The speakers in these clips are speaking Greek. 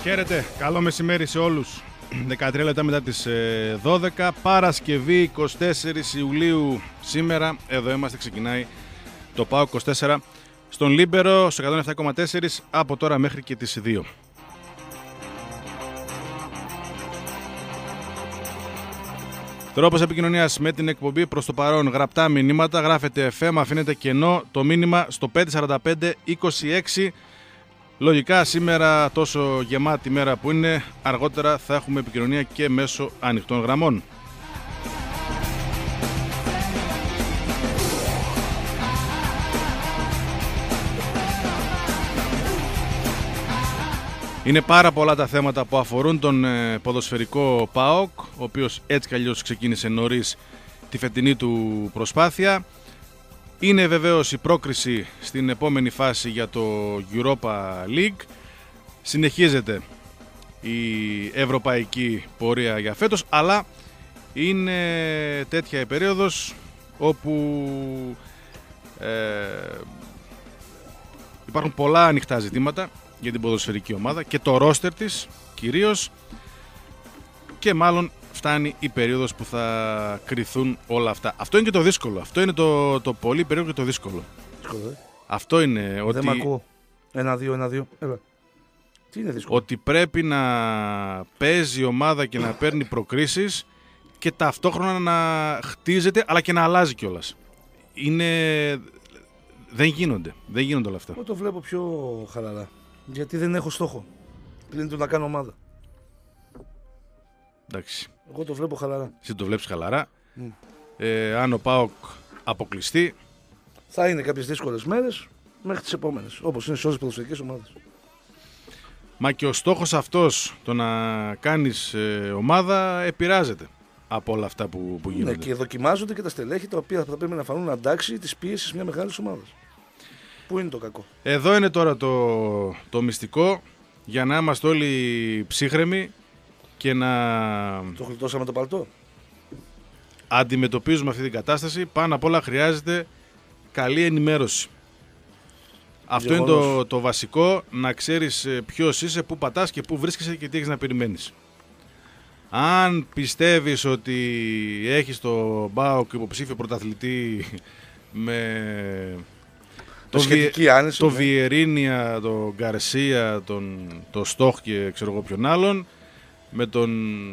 Χαίρετε, καλό μεσημέρι σε όλους. 13 λεπτά μετά τις 12, Παρασκευή 24 Ιουλίου σήμερα. Εδώ είμαστε, ξεκινάει το ΠΑΟΚ 24 στον Λίμπερο, στο 107,4 από τώρα μέχρι και τις 2. Τρόπος επικοινωνίας με την εκπομπή: προς το παρόν γραπτά μηνύματα, γράφετε FM, αφήνετε κενό το μήνυμα στο 545 26. Λογικά σήμερα, τόσο γεμάτη μέρα που είναι, αργότερα θα έχουμε επικοινωνία και μέσω ανοιχτών γραμμών. Είναι πάρα πολλά τα θέματα που αφορούν τον ποδοσφαιρικό ΠΑΟΚ, ο οποίος έτσι κι αλλιώς ξεκίνησε νωρίς τη φετινή του προσπάθεια. Είναι βεβαίως η πρόκριση στην επόμενη φάση για το Europa League. Συνεχίζεται η ευρωπαϊκή πορεία για φέτος, αλλά είναι τέτοια η περίοδος όπου υπάρχουν πολλά ανοιχτά ζητήματα για την ποδοσφαιρική ομάδα και το ρόστερ της κυρίως, και μάλλον φτάνει η περίοδος που θα κριθούν όλα αυτά. Αυτό είναι και το δύσκολο. Αυτό είναι το πολύ περίεργο και το δύσκολο. Αυτό είναι ότι... Δεν μ' ακούω. 1-2. Έλα. Τι είναι δύσκολο? Ότι πρέπει να παίζει η ομάδα και να παίρνει προκρίσεις και ταυτόχρονα να χτίζεται, αλλά και να αλλάζει κιόλας. Δεν γίνονται όλα αυτά. Εγώ το βλέπω πιο χαλαρά. Γιατί δεν έχω στόχο πλην του να κάνω ομάδα. Εντάξει. Εγώ το βλέπω χαλαρά. Εσύ το βλέπεις χαλαρά. Αν ο ΠΑΟΚ αποκλειστεί, θα είναι κάποιες δύσκολες μέρες μέχρι τις επόμενες, όπως είναι σε όλες τις ποδοσφαιρικές ομάδες. Μα και ο στόχος αυτός, το να κάνεις ομάδα, επηρεάζεται από όλα αυτά που γίνονται. Ναι, και δοκιμάζονται και τα στελέχη τα οποία θα πρέπει να φανούν αντάξει της πίεσης μια μεγάλης ομάδας. Πού είναι το κακό? Εδώ είναι τώρα το μυστικό, για να είμαστε όλοι ψύχρεμοι και να το γλιτώσαμε το παλτό. Αντιμετωπίζουμε αυτή την κατάσταση. Πάνω απ' όλα χρειάζεται καλή ενημέρωση. Αυτό είναι το βασικό, να ξέρεις ποιος είσαι, πού πατάς και πού βρίσκεσαι και τι έχεις να περιμένεις. Αν πιστεύεις ότι έχεις το ΠΑΟΚ υποψήφιο πρωταθλητή με το Βιερίνια, τον Γκαρσία, τον Στόχ και ξέρω εγώ ποιον άλλον, με τον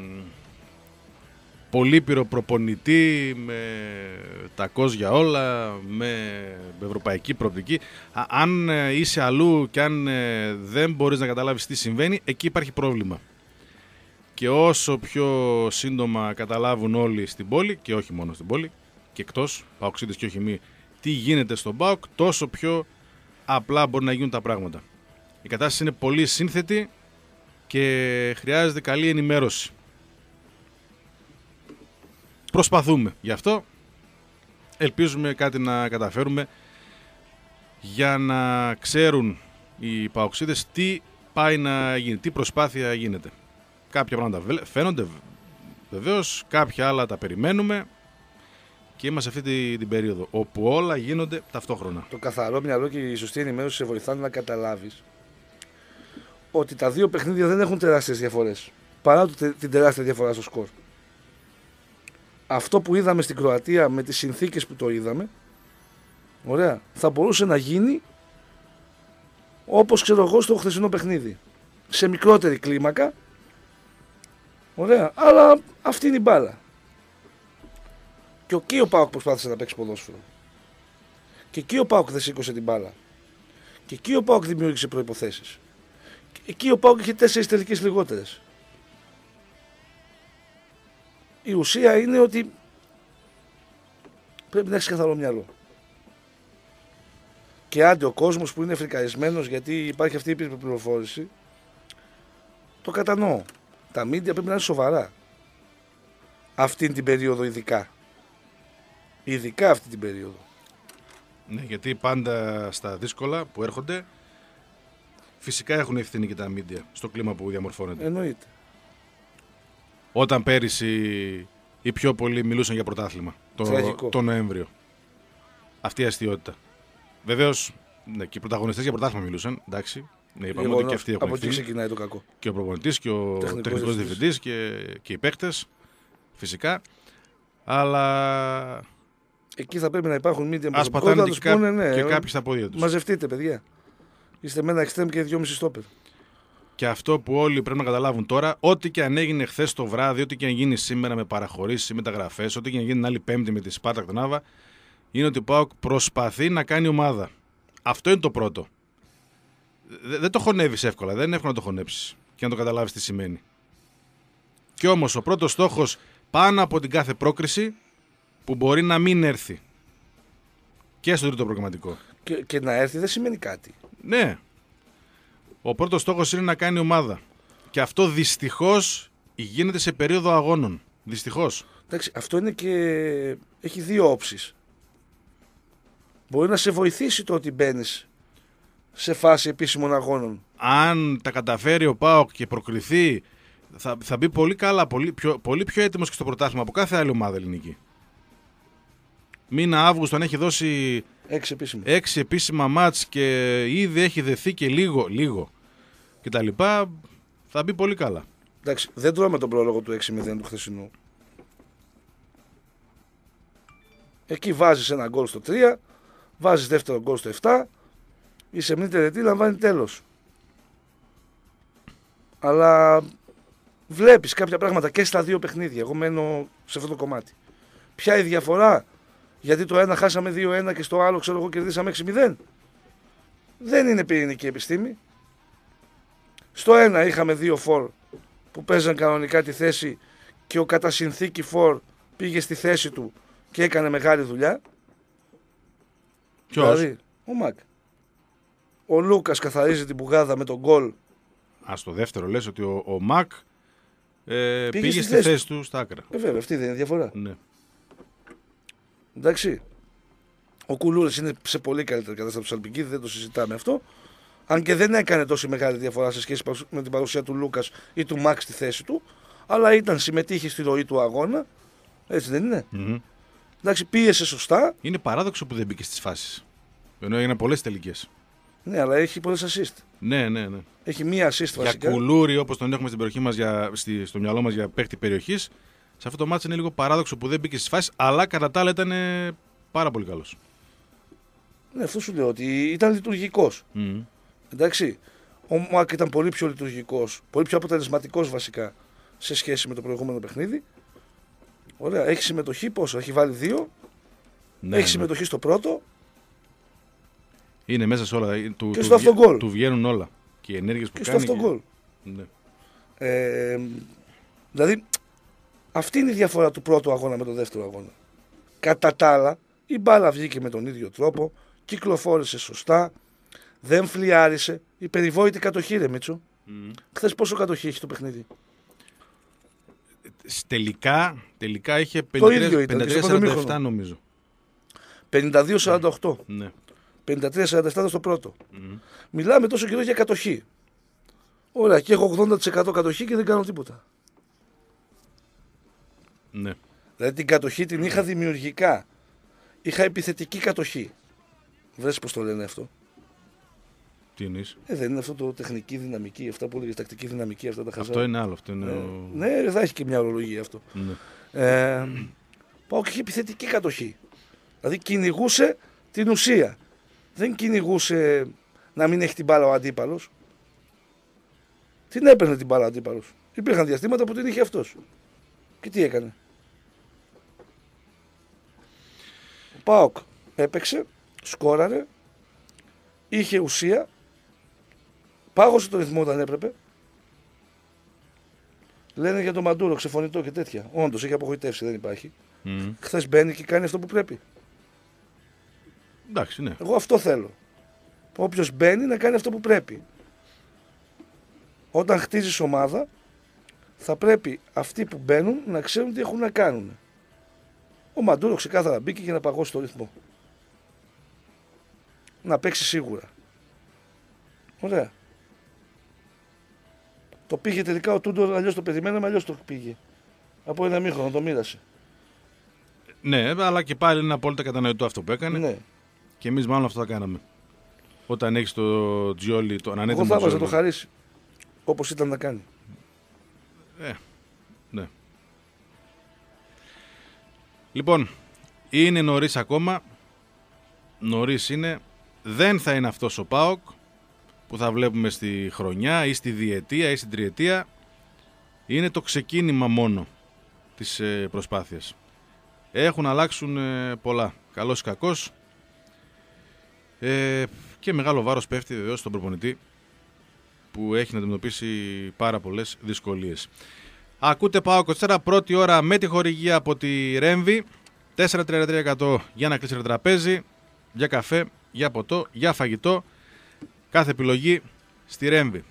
πολύπειρο προπονητή, με τακός για όλα, με ευρωπαϊκή προοπτική, αν είσαι αλλού και αν δεν μπορείς να καταλάβεις τι συμβαίνει, εκεί υπάρχει πρόβλημα. Και όσο πιο σύντομα καταλάβουν όλοι στην πόλη, και όχι μόνο στην πόλη, και εκτός, παοξίδες και όχι μη, τι γίνεται στον ΠΑΟΚ, τόσο πιο απλά μπορεί να γίνουν τα πράγματα. Η κατάσταση είναι πολύ σύνθετη και χρειάζεται καλή ενημέρωση. Προσπαθούμε γι' αυτό. Ελπίζουμε κάτι να καταφέρουμε για να ξέρουν οι παοξίδες τι πάει να γίνει, τι προσπάθεια γίνεται. Κάποια πράγματα φαίνονται βεβαίως, κάποια άλλα τα περιμένουμε και είμαστε σε αυτή την περίοδο όπου όλα γίνονται ταυτόχρονα. Το καθαρό μυαλό και η σωστή ενημέρωση σε βοηθάνε να καταλάβεις ότι τα δύο παιχνίδια δεν έχουν τεράστιες διαφορές, παρά την τεράστια διαφορά στο σκορ. Αυτό που είδαμε στην Κροατία με τις συνθήκες που το είδαμε, ωραία, θα μπορούσε να γίνει όπως ξέρω εγώ στο χθεσινό παιχνίδι. Σε μικρότερη κλίμακα, ωραία, αλλά αυτή είναι η μπάλα. Και εκεί ο ΠΑΟΚ προσπάθησε να παίξει ποδόσφαιρο. Και εκεί ο ΠΑΟΚ δεν σήκωσε την μπάλα. Και εκεί ο ΠΑΟΚ δημιούργησε προϋποθέσεις. Και εκεί ο ΠΑΟΚ είχε 4 τελικές λιγότερες. Η ουσία είναι ότι πρέπει να έχεις καθαρό μυαλό. Και άντε ο κόσμος που είναι φρικαρισμένος, γιατί υπάρχει αυτή η πληροφόρηση, το κατανοώ. Τα μίντια πρέπει να είναι σοβαρά. Αυτή την περίοδο ειδικά. Ειδικά αυτή την περίοδο. Ναι, γιατί πάντα στα δύσκολα που έρχονται, φυσικά έχουν ευθύνη και τα μίντια στο κλίμα που διαμορφώνεται. Εννοείται. Όταν πέρυσι οι πιο πολλοί μιλούσαν για πρωτάθλημα το Νοέμβριο. Αυτή η αστείωτητα. Βεβαίως, ναι, και οι πρωταγωνιστές για πρωτάθλημα μιλούσαν, εντάξει, Ναι, είπαμε ότι και αυτοί έχουν από εκεί ευθύνη. ξεκινάει το κακό. Και ο προπονητής και ο τεχνικός διευθυντής και οι παίκτες, φυσικά. Αλλά εκεί θα πρέπει να υπάρχουν media ας πατάνε και κάποιοι στα πόδια τους. Μαζευτείτε, παιδιά. Είστε με ένα εξτρέμ και 2,5 στόπερ. Και αυτό που όλοι πρέπει να καταλάβουν τώρα, ό,τι και αν έγινε χθες το βράδυ, ό,τι και αν γίνει σήμερα με παραχωρήσεις ή μεταγραφές, ό,τι και αν γίνει την άλλη Πέμπτη με τη Σπάρτα Κτενάβα, είναι ότι ο ΠΑΟΚ προσπαθεί να κάνει ομάδα. Αυτό είναι το πρώτο. Δεν το χωνεύεις εύκολα, δεν είναι εύκολο να το χωνέψεις και να το καταλάβεις τι σημαίνει. Και όμως ο πρώτος στόχος πάνω από την κάθε πρόκριση που μπορεί να μην έρθει. Και στο τρίτο προγραμματικό. Και να έρθει δεν σημαίνει κάτι. Ναι. Ο πρώτος στόχος είναι να κάνει ομάδα. Και αυτό δυστυχώς γίνεται σε περίοδο αγώνων. Δυστυχώς. Εντάξει, αυτό είναι και έχει δύο όψεις. Μπορεί να σε βοηθήσει το ότι μπαίνεις σε φάση επίσημων αγώνων. Αν τα καταφέρει ο ΠΑΟΚ και προκριθεί, θα μπει πολύ καλά, πολύ πιο έτοιμος και στο πρωτάθλημα από κάθε άλλη ομάδα ελληνική. Μήνα Αύγουστο, αν έχει δώσει 6 επίσημα μάτς και ήδη έχει δεθεί και λίγο κτλ. Θα μπει πολύ καλά. Εντάξει, δεν τρώμε τον πρόλογο του 6-0 του χθεσινού. Εκεί βάζεις ένα γκολ στο 3, βάζεις δεύτερο γκολ στο 7, η σεμνή τελετή λαμβάνει τέλος. Αλλά βλέπεις κάποια πράγματα και στα δύο παιχνίδια. Εγώ μένω σε αυτό το κομμάτι. Ποια η διαφορά? Γιατί το ένα χάσαμε 2-1 και στο άλλο ξέρω εγώ κερδίσαμε 6-0. Δεν είναι πυρηνική επιστήμη. Στο ένα είχαμε 2 φορ που παίζαν κανονικά τη θέση και ο κατά συνθήκη φορ πήγε στη θέση του και έκανε μεγάλη δουλειά. Ποιος? Δηλαδή, ο Μακ. Ο Λούκας καθαρίζει την πουγάδα με τον γκολ. Στο δεύτερο λες ότι ο Μακ πήγε στη θέση του στα άκρα. Βέβαια, αυτή δεν είναι διαφορά. Ναι. Εντάξει. Ο Κουλούρης είναι σε πολύ καλύτερη κατάσταση από του Σαλπικίδη, δεν το συζητάμε αυτό. Αν και δεν έκανε τόση μεγάλη διαφορά σε σχέση με την παρουσία του Λούκας ή του Μακ στη θέση του, αλλά συμμετείχε στη ροή του αγώνα. Έτσι δεν είναι? Mm-hmm. Εντάξει, πίεσε σωστά. Είναι παράδοξο που δεν μπήκε στις φάσεις. Ενώ έγιναν πολλές τελικές. Ναι, αλλά έχει πολλές assist. Ναι. Έχει μία assist βασικά. Για Κουλούρη, όπως τον έχουμε στην περιοχή μας, στο μυαλό μας για παίχτη περιοχής, σε αυτό το μάτσο είναι λίγο παράδοξο που δεν μπήκε στις φάσεις, αλλά κατά τα άλλα ήταν πάρα πολύ καλός. Ναι, αυτό σου λέω ότι ήταν λειτουργικός. Mm. Εντάξει. Ο Μακ ήταν πολύ πιο λειτουργικός, πολύ πιο αποτελεσματικός βασικά σε σχέση με το προηγούμενο παιχνίδι. Ωραία. Έχει συμμετοχή πόσο? Έχει βάλει 2. Ναι, έχει συμμετοχή στο πρώτο. Είναι μέσα σε όλα. Και στο αυτογκόλ. Του βγαίνουν όλα. Και οι ενέργειες που και κάνει. Στο αυτογκόλ. Ναι. Δηλαδή, αυτή είναι η διαφορά του πρώτου αγώνα με τον δεύτερο αγώνα. Κατά τα άλλα, η μπάλα βγήκε με τον ίδιο τρόπο, κυκλοφόρησε σωστά, δεν φλιάρισε. Η περιβόητη κατοχή, ρε Μίτσο. Χθες πόσο κατοχή έχει το παιχνίδι? Τελικά είχε 53-47 νομίζω. 52-48. Ναι. 53-47 στο πρώτο. Μιλάμε τόσο καιρό για κατοχή. Ωραία, και έχω 80% κατοχή και δεν κάνω τίποτα. Ναι. Δηλαδή την κατοχή την είχα δημιουργικά. Είχα επιθετική κατοχή. Βρες πώς το λένε αυτό. Τι εννοείς? Δεν είναι αυτό το τεχνική δυναμική, αυτά που έλεγες τακτική δυναμική, αυτά τα χαζά. Αυτό είναι άλλο. Αυτό είναι ναι, θα έχει και μια ορολογία αυτό. Ναι. Πάω και είχε επιθετική κατοχή. Δηλαδή κυνηγούσε την ουσία. Δεν κυνηγούσε να μην έχει την μπάλα ο αντίπαλος. Την έπαιρνε την μπάλα ο αντίπαλος. Υπήρχαν διαστήματα που την είχε αυτός. Και τι έκανε? Ο ΠΑΟΚ έπαιξε, σκόραρε, είχε ουσία, πάγωσε το ρυθμό όταν έπρεπε. Λένε για τον Μαντούρο ξεφωνητό και τέτοια. Όντως έχει απογοητεύσει, δεν υπάρχει. Χθες μπαίνει και κάνει αυτό που πρέπει. Εντάξει, ναι. Εγώ αυτό θέλω. Όποιος μπαίνει να κάνει αυτό που πρέπει. Όταν χτίζεις ομάδα, θα πρέπει αυτοί που μπαίνουν να ξέρουν τι έχουν να κάνουν. Ο Μαντούρο ξεκάθαρα μπήκε για να παγώσει το ρυθμό. Να παίξει σίγουρα. Ωραία. Το πήγε τελικά ο Τούντορ, αλλιώς το περιμέναμε, αλλιώς το πήγε. Από ένα μήχρονο το μοίρασε. Ναι, αλλά και πάλι είναι απόλυτα κατανοητό αυτό που έκανε. Ναι. Και εμείς μάλλον αυτό θα κάναμε. όταν έχεις το Τζιόλι, τον ανέτοιμο Εγώ θα έβαζα Τζιόλι. το Χαρίσι. Όπως ήταν να κάνει. Ναι. Λοιπόν, είναι νωρίς ακόμα. Νωρίς είναι. Δεν θα είναι αυτός ο ΠΑΟΚ που θα βλέπουμε στη χρονιά ή στη διετία ή στην τριετία. Είναι το ξεκίνημα μόνο της προσπάθειας. Έχουν αλλάξουν πολλά. Καλός ή κακός. Και μεγάλο βάρος πέφτει βεβαίως στον προπονητή που έχει να αντιμετωπίσει πάρα πολλές δυσκολίες. Ακούτε ΠΑΟΚ 24, πρώτη ώρα με τη χορηγία από τη Ρέμβη. 4,33% για να κλείσει το τραπέζι, για καφέ, για ποτό, για φαγητό. Κάθε επιλογή στη Ρέμβη.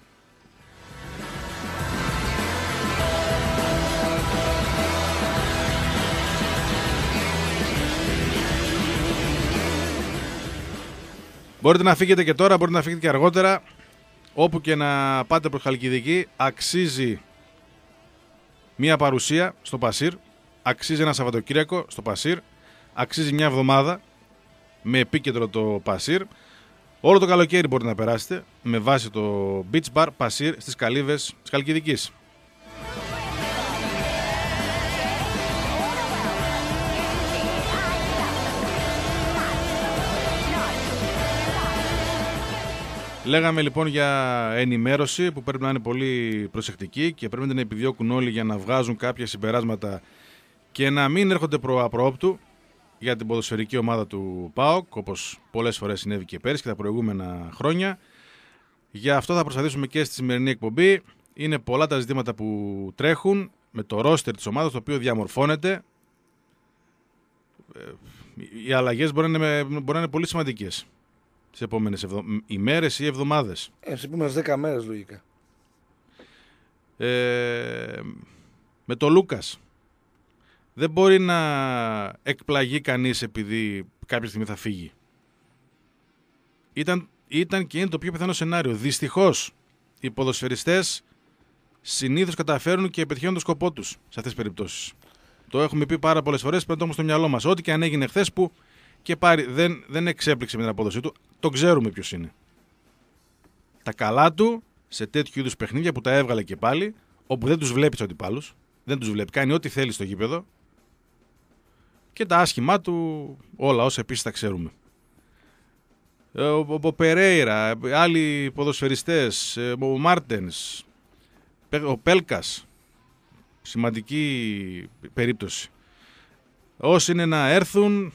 Μπορείτε να φύγετε και τώρα, μπορείτε να φύγετε και αργότερα. Όπου και να πάτε προς Χαλκιδική, αξίζει μία παρουσία στο Πασίρ, αξίζει ένα Σαββατοκύριακο στο Πασίρ, αξίζει μια εβδομάδα με επίκεντρο το Πασίρ. Όλο το καλοκαίρι μπορείτε να περάσετε με βάση το Beach Bar Πασίρ στις Καλύβες της Χαλκιδικής. Λέγαμε λοιπόν για ενημέρωση που πρέπει να είναι πολύ προσεκτική και πρέπει να την επιδιώκουν όλοι για να βγάζουν κάποια συμπεράσματα και να μην έρχονται προαπρόπτου για την ποδοσφαιρική ομάδα του ΠΑΟΚ, όπως πολλές φορές συνέβη και πέρυσι και τα προηγούμενα χρόνια. Γι' αυτό θα προσπαθήσουμε και στη σημερινή εκπομπή. Είναι πολλά τα ζητήματα που τρέχουν με το ρόστερ της ομάδας, το οποίο διαμορφώνεται. Οι αλλαγές μπορεί να είναι πολύ σημαντικές τις επόμενες ημέρες ή εβδομάδες. Στις επόμενες 10 μέρες λογικά. Με το Λούκας. Δεν μπορεί να εκπλαγεί κανείς επειδή κάποια στιγμή θα φύγει. Ήταν και είναι το πιο πιθανό σενάριο. Δυστυχώς οι ποδοσφαιριστές συνήθως καταφέρουν και πετυχαίνουν το σκοπό τους σε αυτές τις περιπτώσεις. Το έχουμε πει πάρα πολλές φορές, πρέπει να το έχουμε στο μυαλό μας. Ό,τι και αν έγινε χθες που και πάρει, δεν εξέπληξε με την απόδοσή του, το ξέρουμε ποιος είναι. Τα καλά του σε τέτοιου είδους παιχνίδια που τα έβγαλε και πάλι, όπου δεν τους βλέπει τους αντιπάλους, δεν τους βλέπει, κάνει ό,τι θέλει στο γήπεδο, και τα άσχημά του όλα όσα επίσης τα ξέρουμε. Ο Περέιρα, άλλοι ποδοσφαιριστές, ο Μάρτενς, ο Πέλκας, σημαντική περίπτωση. Όσοι είναι να έρθουν,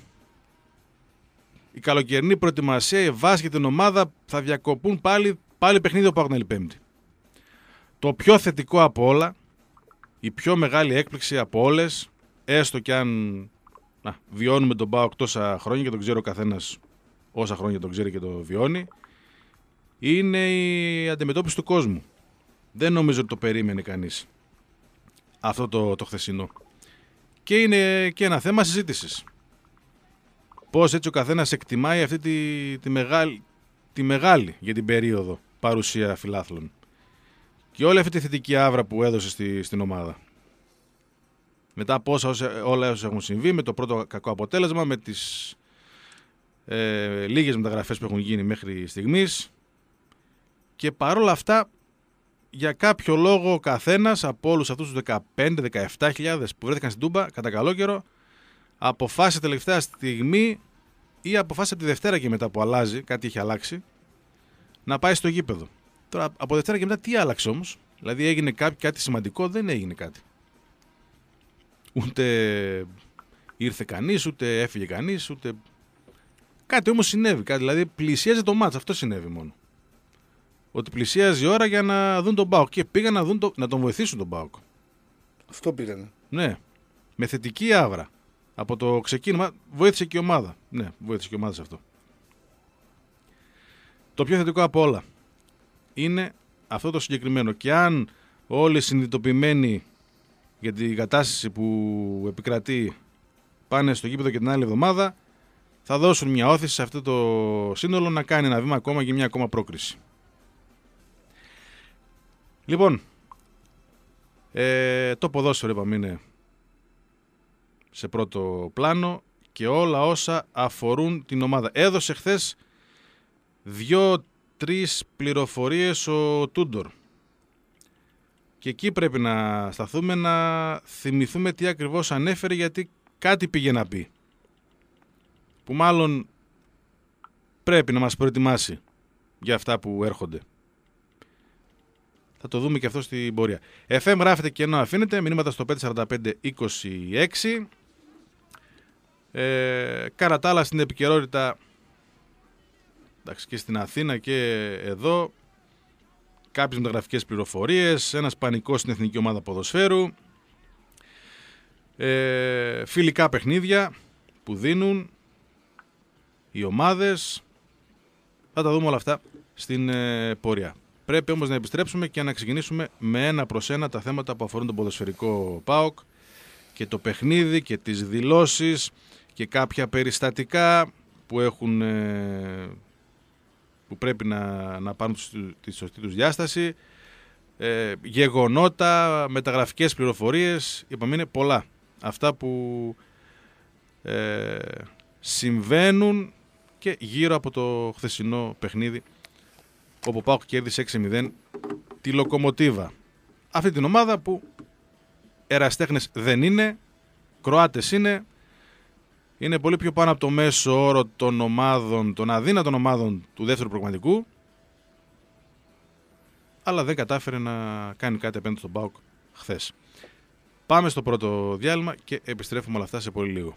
η καλοκαιρινή προετοιμασία, η βάση για την ομάδα θα διακοπούν πάλι παιχνίδι ο ΠΑΟΚ την άλλη Πέμπτη. Το πιο θετικό από όλα, η πιο μεγάλη έκπληξη από όλες, έστω κι αν βιώνουμε τον ΠΑΟΚ τόσα χρόνια και τον ξέρει ο καθένας όσα χρόνια τον ξέρει και το βιώνει, είναι η αντιμετώπιση του κόσμου. Δεν νομίζω ότι το περίμενε κανείς αυτό το χθεσινό. Και είναι και ένα θέμα συζήτησης. Πώς έτσι ο καθένας εκτιμάει αυτή τη μεγάλη για την περίοδο παρουσία φιλάθλων. Και όλη αυτή τη θετική άβρα που έδωσε στην ομάδα. Μετά από όλα όσα έχουν συμβεί, με το πρώτο κακό αποτέλεσμα, με τις λίγες μεταγραφές που έχουν γίνει μέχρι στιγμής. Και παρόλα αυτά, για κάποιο λόγο ο καθένας από όλους αυτούς τους 15-17 που βρέθηκαν στην Τούμπα κατά καλό καιρό, αποφάσισε τελευταία στιγμή ή αποφάσισε από τη Δευτέρα και μετά που αλλάζει, κάτι έχει αλλάξει, να πάει στο γήπεδο. Τώρα από Δευτέρα και μετά τι άλλαξε όμως? Δηλαδή έγινε κάτι σημαντικό? Δεν έγινε κάτι. Ούτε ήρθε κανείς, ούτε έφυγε κανείς, ούτε... Κάτι όμως συνέβη, δηλαδή πλησίαζε το μάτς, αυτό συνέβη μόνο. Ότι πλησίαζε η ώρα για να δουν τον ΠΑΟΚ και πήγαν να τον βοηθήσουν τον ΠΑΟΚ. Αυτό πήγανε. Ναι, με θετική άβρα. Από το ξεκίνημα βοήθησε και η ομάδα. Ναι, βοήθησε και η ομάδα σε αυτό. Το πιο θετικό από όλα είναι αυτό το συγκεκριμένο. Και αν όλοι συνειδητοποιημένοι για την κατάσταση που επικρατεί πάνε στο γήπεδο και την άλλη εβδομάδα, θα δώσουν μια όθηση σε αυτό το σύνολο να κάνει ένα βήμα ακόμα και μια ακόμα πρόκριση. Λοιπόν, το ποδόσφαιρο είπαμε είναι σε πρώτο πλάνο και όλα όσα αφορούν την ομάδα. Έδωσε χθες 2-3 πληροφορίες ο Τούντορ. Και εκεί πρέπει να σταθούμε, να θυμηθούμε τι ακριβώς ανέφερε, γιατί κάτι πήγε να πει. Που μάλλον πρέπει να μας προετοιμάσει για αυτά που έρχονται. Θα το δούμε και αυτό στην πορεία. FM γράφετε και ενώ αφήνετε, μηνύματα στο 54526. Καρατάλα στην επικαιρότητα, εντάξει, και στην Αθήνα και εδώ. Κάποιες μεταγραφικές πληροφορίες, ένας πανικός στην Εθνική Ομάδα Ποδοσφαίρου, φιλικά παιχνίδια που δίνουν οι ομάδες. Θα τα δούμε όλα αυτά στην πορεία. Πρέπει όμως να επιστρέψουμε και να ξεκινήσουμε με ένα προς ένα τα θέματα που αφορούν τον ποδοσφαιρικό ΠΑΟΚ και το παιχνίδι και τις δηλώσεις και κάποια περιστατικά που έχουν... που πρέπει να πάρουν τη σωστή τους διάσταση, γεγονότα, μεταγραφικές πληροφορίες, είπαμε είναι πολλά. Αυτά που συμβαίνουν και γύρω από το χθεσινό παιχνίδι, όπου ο ΠΑΟΚ κέρδισε 6-0 τη Λοκομοτίβα. Αυτή την ομάδα που ερασιτέχνες δεν είναι, Κροάτες είναι πολύ πιο πάνω από το μέσο όρο των ομάδων, των αδύνατων ομάδων του δεύτερου προγραμματικού, αλλά δεν κατάφερε να κάνει κάτι απέναντι στον ΠΑΟΚ χθες. Πάμε στο πρώτο διάλειμμα και επιστρέφουμε όλα αυτά σε πολύ λίγο.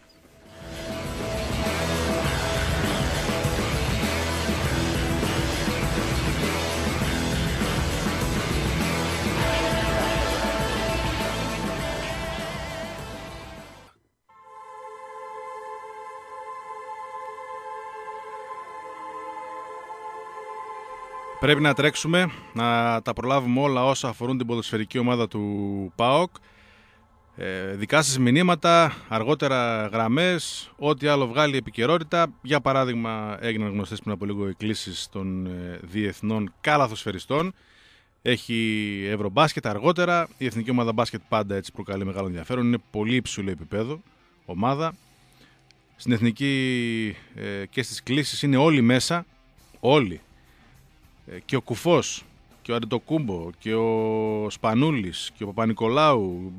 Πρέπει να τρέξουμε, να τα προλάβουμε όλα όσα αφορούν την ποδοσφαιρική ομάδα του ΠΑΟΚ. Δικά σας μηνύματα, αργότερα γραμμές, ό,τι άλλο βγάλει η επικαιρότητα. Για παράδειγμα, έγιναν γνωστές πριν από λίγο οι κλήσεις των διεθνών καλαθοσφαιριστών. Έχει Ευρωμπάσκετ αργότερα. Η Εθνική Ομάδα Μπάσκετ πάντα έτσι προκαλεί μεγάλο ενδιαφέρον. Είναι πολύ υψηλό επίπεδο ομάδα. Στην Εθνική και στις κλήσεις είναι όλοι μέσα. Όλοι. Και ο Κουφός και ο Αντετοκούμπο και ο Σπανούλης και ο Παπα-Νικολάου,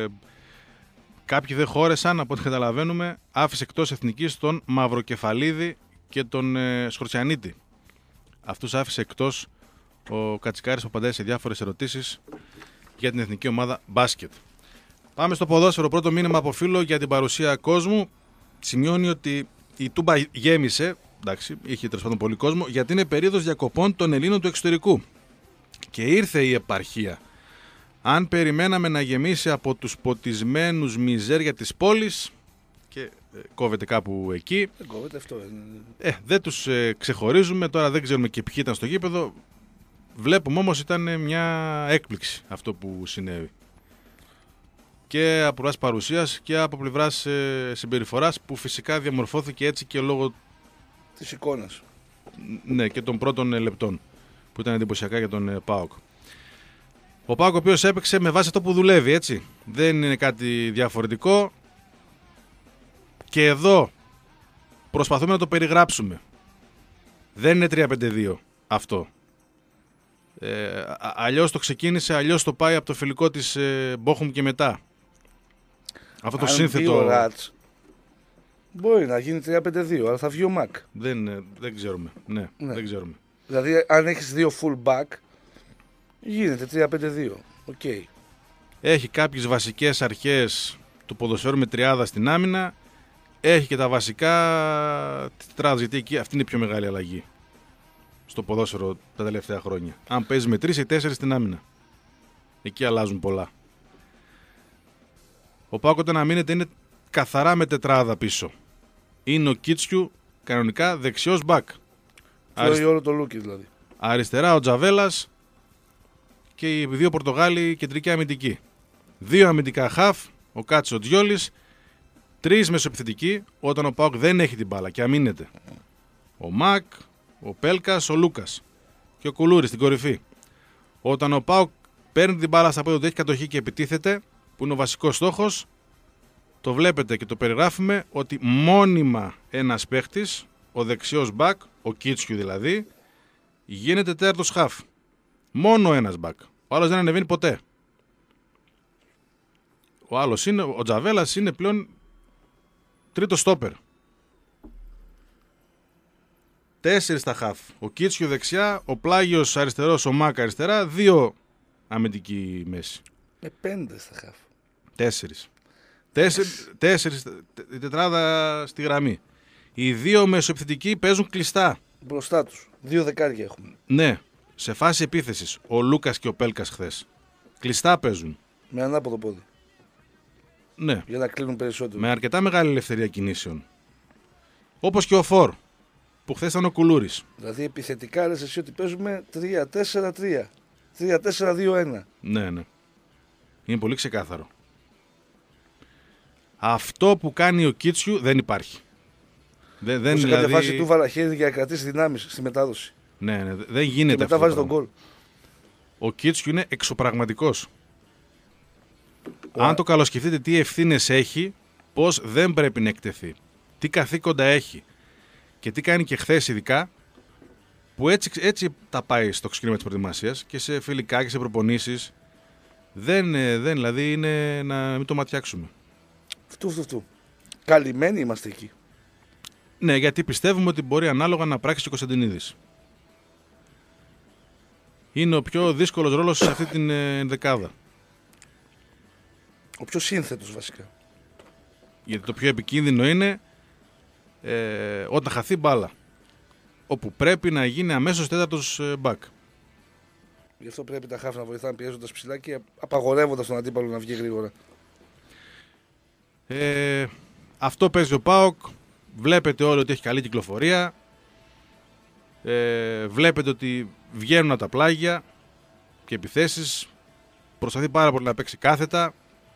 κάποιοι δεν χώρεσαν από ό,τι καταλαβαίνουμε. Άφησε εκτός εθνικής τον Μαυροκεφαλίδη και τον Σκορτσιανίτη. Αυτούς άφησε εκτός ο Κατσικάρης που απαντάει σε διάφορες ερωτήσεις για την Εθνική Ομάδα Μπάσκετ. Πάμε στο ποδόσφαιρο. Πρώτο μήνυμα από φίλο για την παρουσία κόσμου. Σημειώνει ότι η Τούμπα γέμισε. Εντάξει, είχε τέλος πάντων πολύ κόσμο, γιατί είναι περίοδος διακοπών των Ελλήνων του εξωτερικού. Και ήρθε η επαρχία. Αν περιμέναμε να γεμίσει από τους ποτισμένους μιζέρια της πόλης, και κόβεται κάπου εκεί. Δεν κόβεται αυτό. Δεν τους ξεχωρίζουμε, τώρα δεν ξέρουμε και ποιοι ήταν στο γήπεδο. Βλέπουμε όμως ήταν μια έκπληξη αυτό που συνέβη. Και από πλευράς παρουσίας και από πλευράς συμπεριφοράς, που φυσικά διαμορφώθηκε έτσι και λόγω της εικόνας. Ναι, και των πρώτων λεπτών που ήταν εντυπωσιακά για τον ΠΑΟΚ. Ο ΠΑΟΚ ο οποίος έπαιξε με βάση αυτό που δουλεύει, έτσι. Δεν είναι κάτι διαφορετικό. Και εδώ προσπαθούμε να το περιγράψουμε. Δεν είναι 3-5-2 αυτό. Αλλιώς το ξεκίνησε, αλλιώς το πάει από το φιλικό της Μπόχουμ και μετά. Αυτό το σύνθετο... Μπορεί να γίνει 3-5-2, αλλά θα βγει ο Μακ. Δεν ξέρουμε. Ναι, δεν ξέρουμε. Δηλαδή, αν έχεις δύο full back, γίνεται 3-5-2. Okay. Έχει κάποιες βασικές αρχές του ποδοσφαίρου με τριάδα στην άμυνα. Έχει και τα βασικά της τετράδας, γιατί εκεί αυτή είναι η πιο μεγάλη αλλαγή στο ποδόσφαιρο τα τελευταία χρόνια. Αν παίζει με 3 ή 4 στην άμυνα, εκεί αλλάζουν πολλά. Ο ΠΑΟΚ όταν αμήνεται είναι καθαρά με τετράδα πίσω. Είναι ο Κίτσιου κανονικά δεξιός μπακ. Όλο το Λούκι δηλαδή. Αριστερά ο Τζαβέλας και οι δύο Πορτογάλοι κεντρικοί αμυντικοί. 2 αμυντικά χαφ, ο Κάτσο Τζιόλης, 3 μεσοεπιθετικοί όταν ο ΠΑΟΚ δεν έχει την μπάλα και αμήνεται. Ο Μακ, ο Πέλκας, ο Λούκας και ο Κουλούρης στην κορυφή. Όταν ο ΠΑΟΚ παίρνει την μπάλα στα πόδια του, έχει κατοχή και επιτίθεται, που είναι ο βασικός στόχος, το βλέπετε και το περιγράφουμε ότι μόνιμα ένας παίχτης, ο δεξιός μπακ, ο Κίτσιου δηλαδή, Γίνεται τέταρτος χαφ. Μόνο ένας μπακ. Ο άλλος δεν ανεβαίνει ποτέ. Ο Τζαβέλας είναι πλέον τρίτο στόπερ. 4 στα χαφ. Ο Κίτσιου δεξιά, ο Πλάγιος αριστερός, ο Μάκ αριστερά, 2 αμυντική μέση. 5 στα χαφ. 4 η τετράδα στη γραμμή. Οι 2 μεσοεπιθετικοί παίζουν κλειστά. Μπροστά τους. 2 δεκάρια έχουμε. Ναι, σε φάση επίθεσης. Ο Λούκας και ο Πέλκας χθες. Κλειστά παίζουν. Με ανάποδο πόδι. Ναι. Για να κλείνουν περισσότερο. Με αρκετά μεγάλη ελευθερία κινήσεων. Όπως και ο Φορ, που χθες ήταν ο Κουλούρης. Δηλαδή επιθετικά λες εσύ ότι παίζουμε 3-4-3. 3-4-2-1. Ναι, ναι. Είναι πολύ ξεκάθαρο. Αυτό που κάνει ο Κίτσιου δεν υπάρχει. Δεν σε δηλαδή... κάποια φάση του βάλα χέρι για να κρατήσει δυνάμεις στη μετάδοση. Ναι, ναι, δεν γίνεται και μετά αυτό. βάζει τον γκολ. Ο Κίτσιου είναι εξωπραγματικός. Αν το καλοσκεφτείτε τι ευθύνες έχει, πώς δεν πρέπει να εκτεθεί, τι καθήκοντα έχει και τι κάνει και χθες ειδικά, που έτσι τα πάει στο ξεκίνημα της προετοιμασίας και σε φιλικά και σε προπονήσεις. Δηλαδή είναι να μην το ματιάξουμε. Φτου. Καλυμμένοι είμαστε εκεί. Ναι, γιατί πιστεύουμε ότι μπορεί ανάλογα να πράξει και ο Κωνσταντινίδης. Είναι ο πιο δύσκολος ρόλος σε αυτή την δεκάδα. Ο πιο σύνθετος βασικά. Γιατί το πιο επικίνδυνο είναι όταν χαθεί μπάλα. Όπου πρέπει να γίνει αμέσως τέταρτος μπακ. Γι' αυτό πρέπει τα χάφ να βοηθάνε πιέζοντας ψηλά και απαγορεύοντας τον αντίπαλο να βγει γρήγορα. Αυτό παίζει ο ΠΑΟΚ. Βλέπετε όλοι ότι έχει καλή κυκλοφορία. Βλέπετε ότι βγαίνουν από τα πλάγια και επιθέσεις. Προσπαθεί πάρα πολύ να παίξει κάθετα.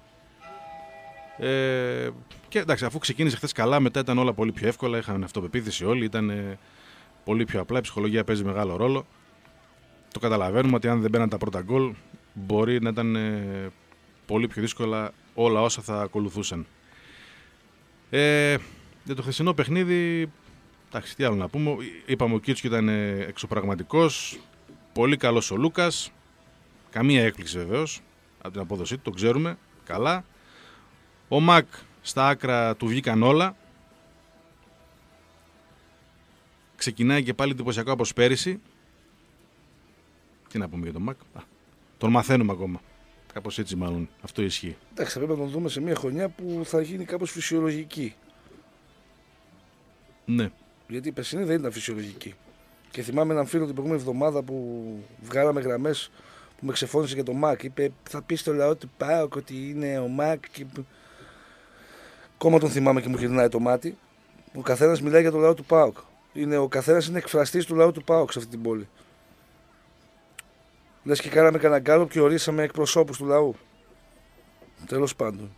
Και εντάξει, αφού ξεκίνησε χθες καλά, μετά ήταν όλα πολύ πιο εύκολα. Είχαν αυτοπεποίθηση όλοι. Ήταν πολύ πιο απλά. Η ψυχολογία παίζει μεγάλο ρόλο. Το καταλαβαίνουμε ότι αν δεν μπαίναν τα πρώτα γκολ, μπορεί να ήταν πολύ πιο δύσκολα όλα όσα θα ακολουθούσαν. Για το χθεσινό παιχνίδι, εντάξει, τι άλλο να πούμε. Είπαμε ο Κίτσιου ήταν εξωπραγματικός. Πολύ καλός ο Λούκας. Καμία έκπληξη βεβαίως από την απόδοσή του, το ξέρουμε καλά. Ο Μακ στα άκρα του βγήκαν όλα. Ξεκινάει και πάλι εντυπωσιακό όπως πέρυσι. Τι να πούμε για τον Μακ. Τον μαθαίνουμε ακόμα. Κάπως έτσι μάλλον αυτό ισχύει. Εντάξει, θα πρέπει να τον δούμε σε μια χρονιά που θα γίνει κάπως φυσιολογική. Ναι. Γιατί η περσινή δεν ήταν φυσιολογική. Και θυμάμαι έναν φίλο την προηγούμενη εβδομάδα που βγάλαμε γραμμές που με ξεφώνησε για τον Μακ. Είπε θα πει στο λαό του ΠΑΟΚ ότι είναι ο Μακ. Και... Ακόμα τον θυμάμαι και μου γυρνάει το μάτι. Ο καθένας μιλάει για το λαό του ΠΑΟΚ. Ο καθένας είναι εκφραστής του λαού του ΠΑΟΚ σε αυτή την πόλη. Λες και κάναμε κανένα γκάλο και ορίσαμε εκπροσώπους του λαού. Τέλος πάντων.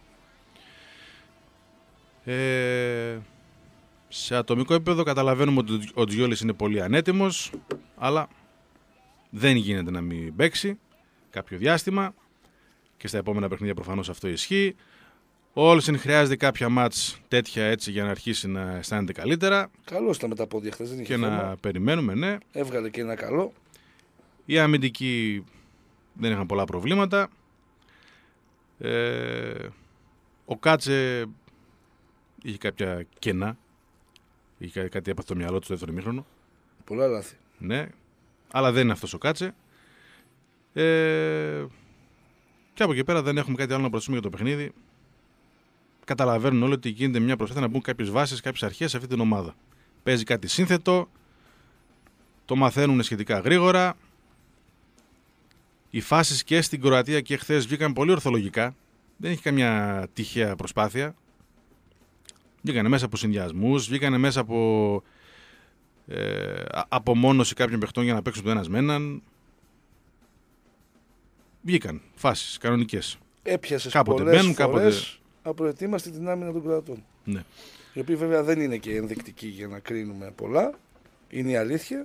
Σε ατομικό επίπεδο καταλαβαίνουμε ότι ο Τζιόλης είναι πολύ ανέτοιμος, αλλά δεν γίνεται να μην παίξει κάποιο διάστημα και στα επόμενα παιχνίδια προφανώς αυτό ισχύει. Ο Όλσεν χρειάζεται κάποια μάτς τέτοια έτσι για να αρχίσει να αισθάνεται καλύτερα. Καλώς ήταν με τα πόδια χθες, δεν είχε και θέμα. Να περιμένουμε, ναι. Έβγαλε και ένα καλό. Οι αμυντικοί δεν είχαν πολλά προβλήματα. Ο Κάτσε είχε κάποια κενά. Είχε κάτι από το μυαλό του στο δεύτερο ημίχρονο. Πολλά λάθη. Ναι, αλλά δεν είναι αυτός ο Κάτσε. Και από εκεί πέρα δεν έχουμε κάτι άλλο να προσθέσουμε για το παιχνίδι. Καταλαβαίνουν όλοι ότι γίνεται μια προσπάθεια να μπουν κάποιες βάσεις, κάποιες αρχές σε αυτή την ομάδα. Παίζει κάτι σύνθετο. Το μαθαίνουν σχετικά γρήγορα. Οι φάσεις και στην Κροατία και χθες βγήκαν πολύ ορθολογικά. Δεν έχει καμιά τυχαία προσπάθεια. Βγήκανε μέσα από συνδυασμούς, βγήκανε μέσα από απομόνωση κάποιων παιχτών για να παίξουν το ένας με έναν. Βγήκαν φάσεις κανονικές. Έπιασες κάποτε πολλές μπαίνουν, φορές απροετοίμαστη την άμυνα των Κροατών. Ναι. Η οποία βέβαια δεν είναι και ενδεικτική για να κρίνουμε πολλά. Είναι η αλήθεια.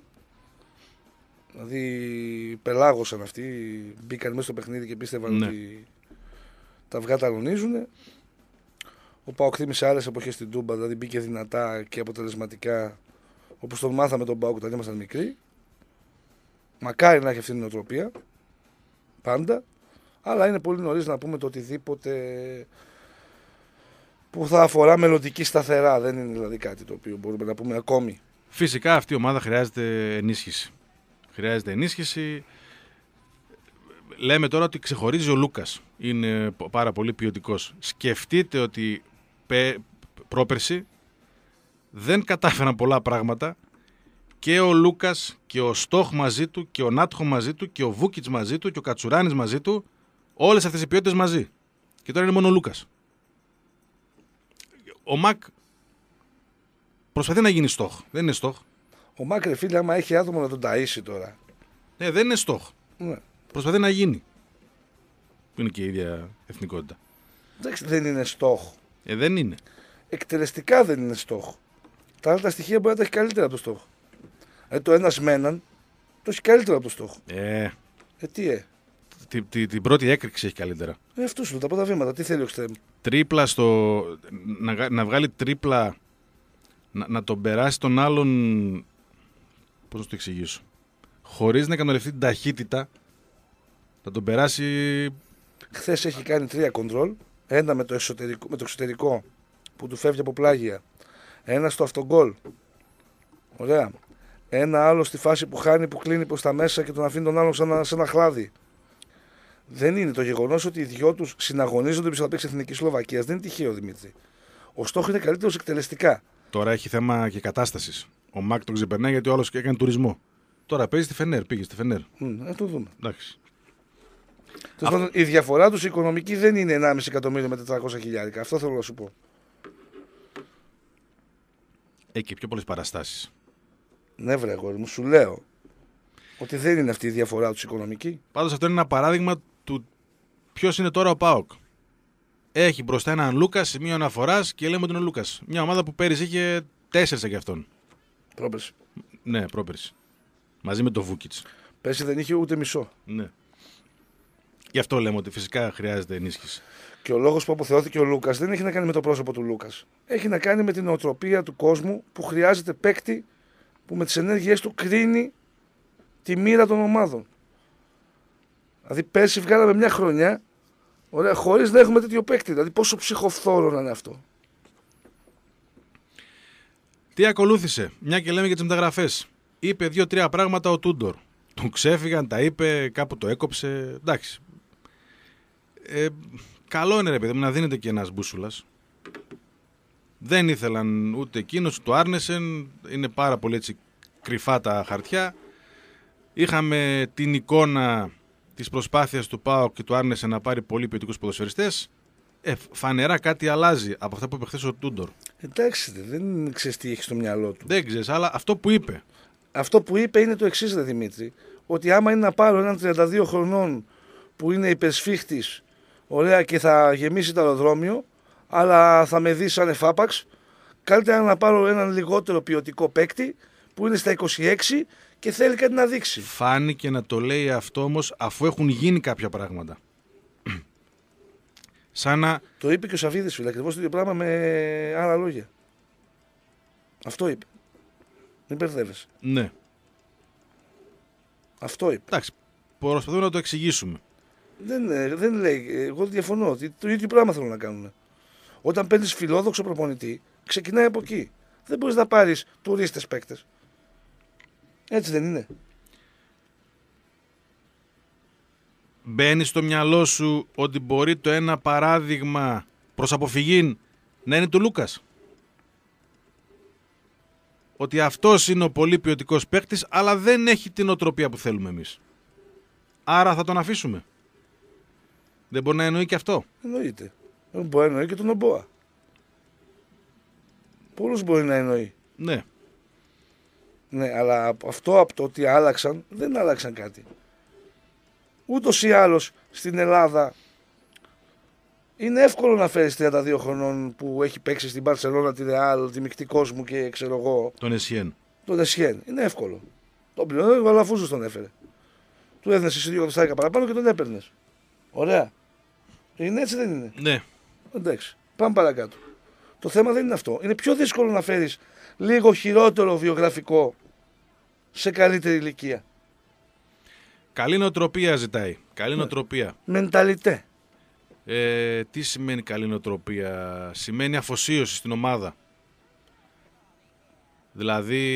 Δηλαδή πελάγωσαν αυτοί, μπήκαν μέσα στο παιχνίδι και πίστευαν ότι τα αυγά ταλωνίζουν. Ο ΠΑΟΚ θύμισε άλλες εποχές στην Τούμπα, δηλαδή μπήκε δυνατά και αποτελεσματικά όπως τον μάθαμε τον ΠΑΟΚ όταν ήμασταν μικροί. Μακάρι να έχει αυτή την νοοτροπία. Πάντα. Αλλά είναι πολύ νωρίς να πούμε το οτιδήποτε που θα αφορά μελλοντική σταθερά. Δεν είναι δηλαδή κάτι το οποίο μπορούμε να πούμε ακόμη. Φυσικά αυτή η ομάδα χρειάζεται ενίσχυση. Χρειάζεται ενίσχυση. Λέμε τώρα ότι ξεχωρίζει ο Λούκας. Είναι πάρα πολύ ποιοτικός. Σκεφτείτε ότι πρόπερση δεν κατάφεραν πολλά πράγματα και ο Λούκας και ο Στόχ μαζί του και ο Νάτχο μαζί του και ο Βούκιτς μαζί του και ο Κατσουράνης μαζί του. Όλες αυτές οι ποιότητες μαζί. Και τώρα είναι μόνο ο Λούκας. Ο Μακ προσπαθεί να γίνει Στόχ. Δεν είναι Στόχ. Ο Μακ, ρε φίλε, άμα έχει άτομο να τον ταΐσει τώρα. Ναι, δεν είναι Στόχ. Ναι. Προσπαθεί να γίνει. Που είναι και η ίδια εθνικότητα. Εντάξει, δεν είναι στόχο. Δεν είναι. Εκτελεστικά δεν είναι στόχο. Τα άλλα τα στοιχεία μπορεί να τα έχει καλύτερα από το στόχο. Το ένας με έναν το έχει καλύτερα από το στόχο. Τι την πρώτη έκρηξη έχει καλύτερα. Αυτό σου τα πρώτα βήματα. Τι θέλει ο Εξτρέμ. Τρίπλα στο. Να βγάλει τρίπλα. Να τον περάσει τον άλλον. Πώς να το εξηγήσω. Χωρίς να εκμεταλλευτεί την ταχύτητα. Να τον περάσει. Χθες έχει κάνει 3 κοντρόλ. Ένα με το εξωτερικό που του φεύγει από πλάγια. Ένα στο αυτογκόλ. Ωραία. Ένα άλλο στη φάση που χάνει, που κλείνει προς τα μέσα και τον αφήνει τον άλλον σε ένα χλάδι. Δεν είναι το γεγονός ότι οι δυο τους συναγωνίζονται πίσω από παίξει Εθνική Σλοβακία. Δεν είναι τυχαίο, Δημήτρη. Ο Στόχ είναι καλύτερος εκτελεστικά. Τώρα έχει θέμα και κατάστασης. Ο Μακ τον ξεπερνάει γιατί ο άλλος έκανε τουρισμό. Τώρα παίζει στη Φενέρ. Πήγε στη Φενέρ. Το δούμε. Εντάξει. Η διαφορά τους οικονομική δεν είναι 1,5 εκατομμύριο με 400 χιλιάρικα. Αυτό θέλω να σου πω. Έχει και πιο πολλές παραστάσεις. Ναι, βρε αγόρι μου, σου λέω ότι δεν είναι αυτή η διαφορά τους οικονομική. Πάντως αυτό είναι ένα παράδειγμα του ποιος είναι τώρα ο ΠΑΟΚ. Έχει μπροστά έναν Λούκα, σημείο αναφοράς και λέμε ότι είναι ο Λούκας. Μια ομάδα που πέρυσι είχε 4 για αυτόν. Πρόπερση. Ναι, πρόπερση. Μαζί με το Βούκιτς. Πέρσι δεν είχε ούτε μισό. Ναι. Γι' αυτό λέμε ότι φυσικά χρειάζεται ενίσχυση. Και ο λόγος που αποθεώθηκε ο Λούκας δεν έχει να κάνει με το πρόσωπο του Λούκας. Έχει να κάνει με την νοοτροπία του κόσμου που χρειάζεται παίκτη που με τις ενέργειές του κρίνει τη μοίρα των ομάδων. Δηλαδή πέρσι βγάλαμε μια χρονιά χωρίς να έχουμε τέτοιο παίκτη. Δηλαδή πόσο ψυχοφθόρο να είναι αυτό. Τι ακολούθησε, μια και λέμε για τις μεταγραφές. Είπε 2-3 πράγματα ο Τούντορ. Του ξέφυγαν, τα είπε, κάπου το έκοψε. Εντάξει. Καλό είναι ρε παιδί μου να δίνεται και ένας μπούσουλας. Δεν ήθελαν ούτε εκείνος ούτε ο Άρνεσεν. Είναι πάρα πολύ έτσι κρυφά τα χαρτιά. Είχαμε την εικόνα της προσπάθειας του ΠΑΟΚ και του Άρνεσεν να πάρει πολύ ποιοτικούς ποδοσφαιριστές. Φανερά κάτι αλλάζει από αυτά που είπε χθες ο Τούντορ. Εντάξει, δεν ξέρεις τι έχει στο μυαλό του. Δεν ξέρεις, αλλά αυτό που είπε. Αυτό που είπε είναι το εξής, ρε Δημήτρη. Ότι άμα είναι να πάρω έναν 32 χρονών που είναι υπεσφίχτης, ωραία, και θα γεμίσει το αεροδρόμιο, αλλά θα με δει σαν εφάπαξ, καλύτερα να πάρω έναν λιγότερο ποιοτικό παίκτη που είναι στα 26 και θέλει κάτι να δείξει. Φάνηκε να το λέει αυτό όμως αφού έχουν γίνει κάποια πράγματα. Σαν να... Το είπε και ο Σαββίδης, φίλε, ακριβώς το ίδιο πράγμα με άλλα λόγια. Αυτό είπε. Μην μπερδεύεσαι. Ναι. Αυτό είπε. Εντάξει, προσπαθούμε να το εξηγήσουμε. Δεν λέει. Εγώ διαφωνώ. Το ίδιο πράγμα θέλουν να κάνουν. Όταν παίρνεις φιλόδοξο προπονητή, ξεκινάει από εκεί. Δεν μπορείς να πάρεις τουρίστες παίκτες. Έτσι δεν είναι. Μπαίνει στο μυαλό σου ότι μπορεί το ένα παράδειγμα προς αποφυγή να είναι του Λούκας. Ότι αυτός είναι ο πολύ ποιοτικός παίκτης, αλλά δεν έχει την οτροπία που θέλουμε εμείς. Άρα θα τον αφήσουμε. Δεν μπορεί να εννοεί και αυτό. Εννοείται. Μπορεί να εννοεί και τον Ομπόα. Πολλούς μπορεί να εννοεί. Ναι. Ναι, αλλά αυτό από το ότι άλλαξαν, δεν άλλαξαν κάτι. Ούτως ή άλλως στην Ελλάδα είναι εύκολο να φέρεις 32 χρονών που έχει παίξει στην Μπαρσελόνα, τη Ρεάλ, τη μεικτή κόσμου και ξέρω εγώ. Τον Εσιέν. Τον Εσιέν. Είναι εύκολο. Τον πληρώνει, ο Αλαφούζος τον έφερε. Του έδινε εσύ 2 εκατοστάρικα παραπάνω και τον έπαιρνε. Ωραία. Είναι έτσι, δεν είναι? Ναι. Εντάξει. Πάμε παρακάτω. Το θέμα δεν είναι αυτό. Είναι πιο δύσκολο να φέρεις λίγο χειρότερο βιογραφικό σε καλύτερη ηλικία. Καλή νοοτροπία ζητάει. Καλή νοοτροπία. Μενταλιτέ. Τι σημαίνει καλή νοοτροπία? Σημαίνει αφοσίωση στην ομάδα. Δηλαδή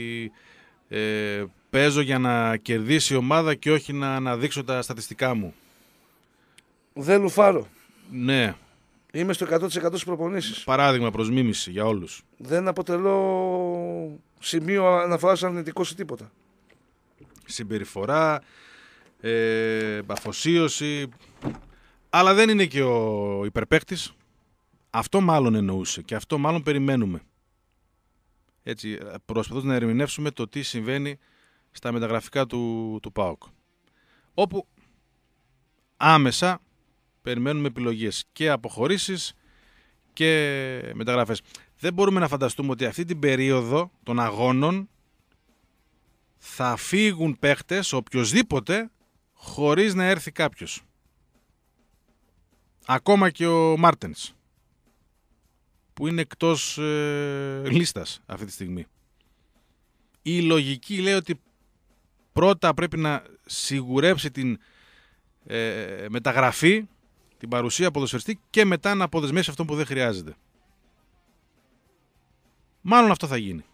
παίζω για να κερδίσει η ομάδα και όχι να αναδείξω τα στατιστικά μου. Δεν λουφάρω. Ναι. Είμαι στο 100% στις προπονήσεις. Παράδειγμα προς μίμηση για όλους. Δεν αποτελώ σημείο αναφοράς αρνητικό ή τίποτα. Συμπεριφορά, αφοσίωση, αλλά δεν είναι και ο υπερπαίκτης. Αυτό μάλλον εννοούσε και αυτό μάλλον περιμένουμε. Έτσι, προσπαθούμε να ερμηνεύσουμε το τι συμβαίνει στα μεταγραφικά του ΠΑΟΚ. Όπου άμεσα περιμένουμε επιλογές και αποχωρήσεις και μεταγραφές. Δεν μπορούμε να φανταστούμε ότι αυτή την περίοδο των αγώνων θα φύγουν παίχτες, οποιοσδήποτε, χωρίς να έρθει κάποιος. Ακόμα και ο Μάρτενς, που είναι εκτός λίστας αυτή τη στιγμή. Η λογική λέει ότι πρώτα πρέπει να σιγουρέψει την μεταγραφή, την παρουσία ποδοσφαιριστή και μετά να αποδεσμεύσει αυτό που δεν χρειάζεται. Μάλλον αυτό θα γίνει.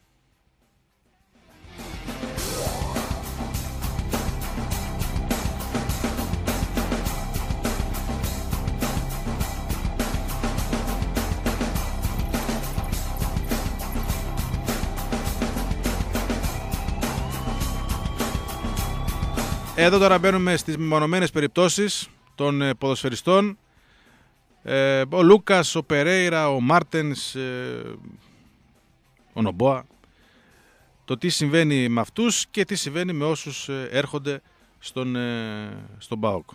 Εδώ τώρα μπαίνουμε στις μεμονωμένες περιπτώσεις των ποδοσφαιριστών. Ο Λούκας, ο Περέιρα, ο Μάρτενς, ο Νομπόα. Το τι συμβαίνει με αυτούς και τι συμβαίνει με όσους έρχονται στον ΠΑΟΚ.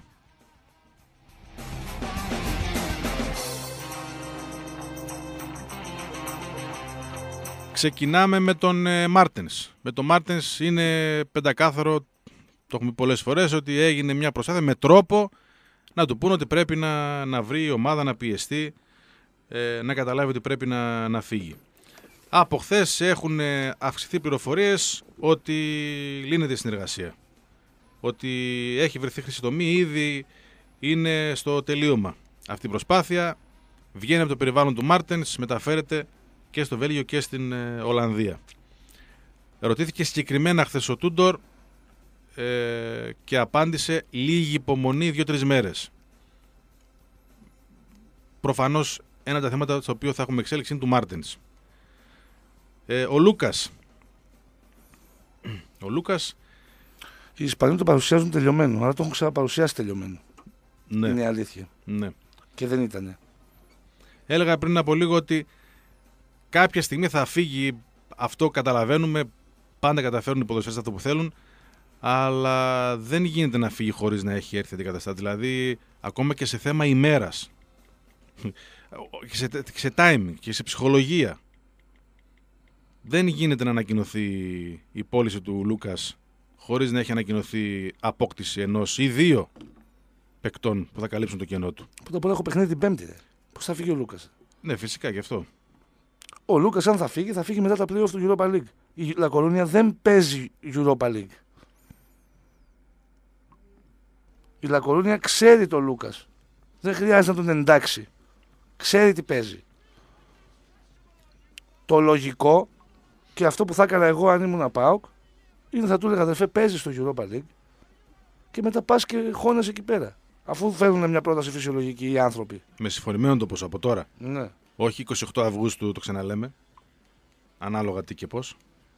Ξεκινάμε με τον Μάρτενς. Με τον Μάρτενς είναι πεντακάθαρο, το έχουμε πολλές φορές, ότι έγινε μια προσπάθεια με τρόπο να του πούνε ότι πρέπει να βρει η ομάδα, να πιεστεί, να καταλάβει ότι πρέπει να φύγει. Από χθες έχουν αυξηθεί πληροφορίες ότι λύνεται η συνεργασία. Ότι έχει βρεθεί χρυσή τομή, ήδη είναι στο τελείωμα. Αυτή η προσπάθεια βγαίνει από το περιβάλλον του Μάρτενς, μεταφέρεται και στο Βέλγιο και στην Ολλανδία. Ρωτήθηκε συγκεκριμένα χθες ο Τούντορ και απάντησε λίγη υπομονή 2-3 μέρες. Προφανώς ένα από τα θέματα στο οποίο θα έχουμε εξέλιξη είναι του Μάρτενς. Ο Λούκας. Οι Ισπανοί το παρουσιάζουν τελειωμένο, αλλά το έχουν ξαναπαρουσιάσει τελειωμένο. Ναι. Είναι η αλήθεια. Ναι. Και δεν ήτανε. Έλεγα πριν από λίγο ότι κάποια στιγμή θα φύγει, αυτό καταλαβαίνουμε, πάντα καταφέρουν οι ποδοσφαιριστές αυτό που θέλουν, αλλά δεν γίνεται να φύγει χωρίς να έχει έρθει αντικαταστάτη. Δηλαδή, ακόμα και σε θέμα ημέρας, και σε timing και σε ψυχολογία, δεν γίνεται να ανακοινωθεί η πώληση του Λούκας χωρίς να έχει ανακοινωθεί απόκτηση ενός ή δύο παικτών που θα καλύψουν το κενό του. Πρώτα απ' όλα έχω παιχνίδι την Πέμπτη. Πώς θα φύγει ο Λούκας? Ναι, φυσικά γι' αυτό. Ο Λούκας, αν θα φύγει μετά τα play-off του Europa League. Η Λα Κορούνια δεν παίζει Europa League. Η Λα Κορούνια ξέρει τον Λούκας. Δεν χρειάζεται να τον εντάξει. Ξέρει τι παίζει. Το λογικό και αυτό που θα έκανα εγώ αν ήμουν ΠΑΟΚ είναι θα του έλεγα αδερφέ, παίζει στο Europa League και μετά πας και χώνεσαι εκεί πέρα. Αφού φέρνουν μια πρόταση φυσιολογική οι άνθρωποι. Με συγχωρημένο το ποσό από τώρα. Ναι. Όχι 28 Αυγούστου, το ξαναλέμε. Ανάλογα τι και πώς.